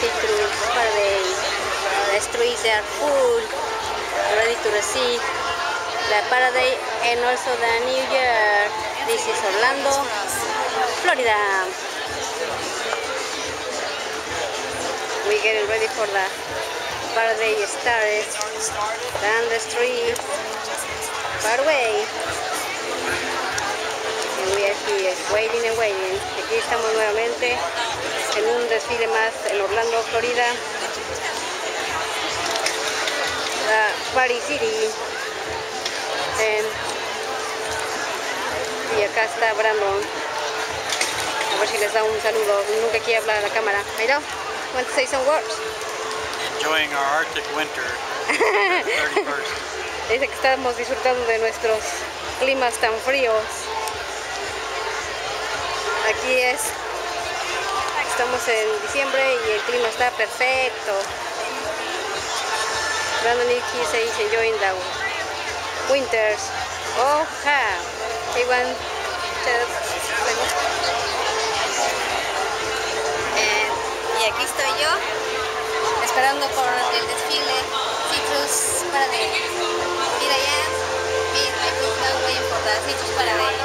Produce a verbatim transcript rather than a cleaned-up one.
Citrus Paradise. The streets are full, ready to receive the Paradise and also the New Year. This is Orlando, Florida. We're getting ready for the Paradise started. Down the street, far away. And we are here, waiting and waiting. Aquí estamos nuevamente en un desfile más en Orlando, Florida. La Party City. And, y acá está Brandon. A ver si les da un saludo. Nunca quiere hablar a la cámara. Mira, want to say some words? Enjoying our Arctic winter. thirty-first. Dice que estamos disfrutando de nuestros climas tan fríos. Aquí es, estamos en diciembre y el clima está perfecto. Brandon y Nikki says enjoying the winters. Oh, ha. They want eh, y aquí estoy yo, esperando por el desfile Citrus Paradise. Here I am, me and my group now waiting for the Citrus Paradise.